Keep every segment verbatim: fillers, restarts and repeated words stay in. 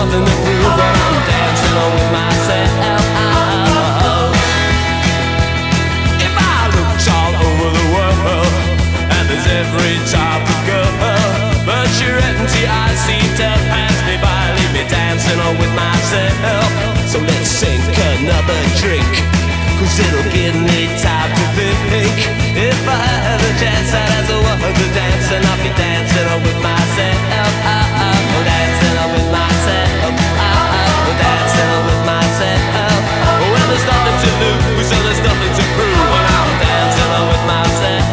nothing to prove, but I'm dancing on with myself. If I looked all over the world, and there's every type of girl, but your empty eyes seem to pass me by, leave me dancing on with myself. So let's sink another drink, cause it'll give me time to think. If I had a chance, I'd ask a woman to dance, and I'll be dancing on with myself. Oh, dancing on with myself. Oh, dancing on with myself. Well, there's nothing to lose, so there's nothing to prove, and I'm dancing on with myself.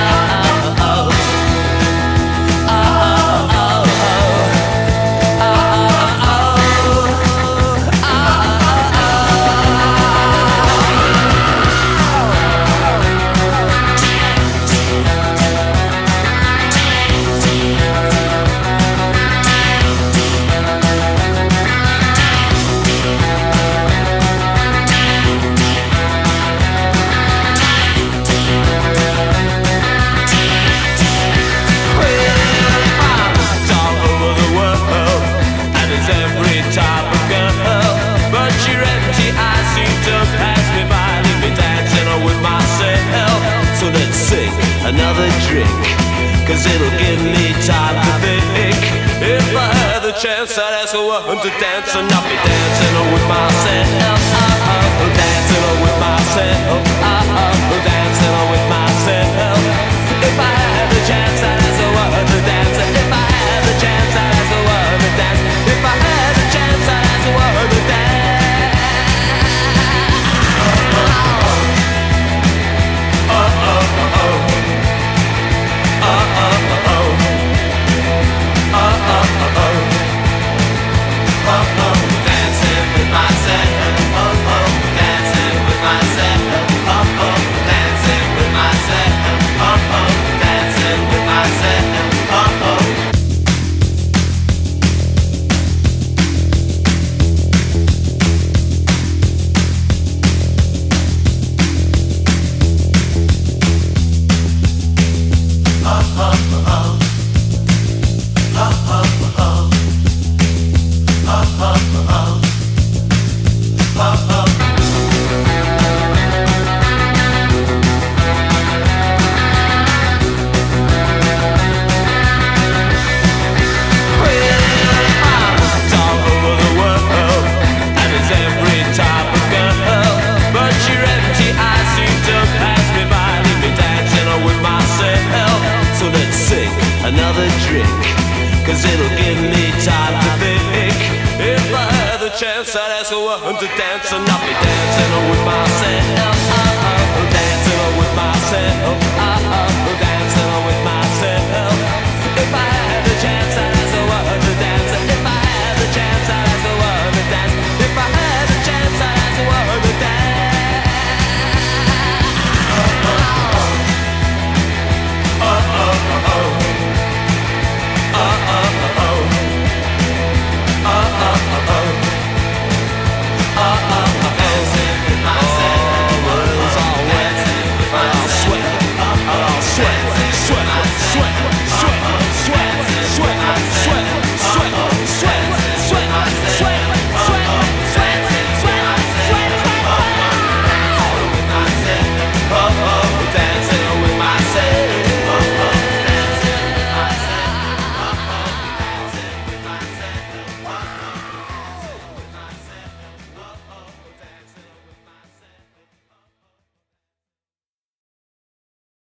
Another drink, cause it'll give me time to think. If I had the chance, I'd ask a woman to dance, and I'll be dancing with myself. Oh, dancing with myself. Oh, dancing with myself. If I had the chance, I'd ask a woman to dance. If I had the chance, I'd ask a woman to dance. If I had the chance, I'd ask a woman to dance. Another drink, cause it'll give me time to think. If I had the chance, I'd ask a woman to dance, and I'll be dancing with myself. Oh, dancing with myself.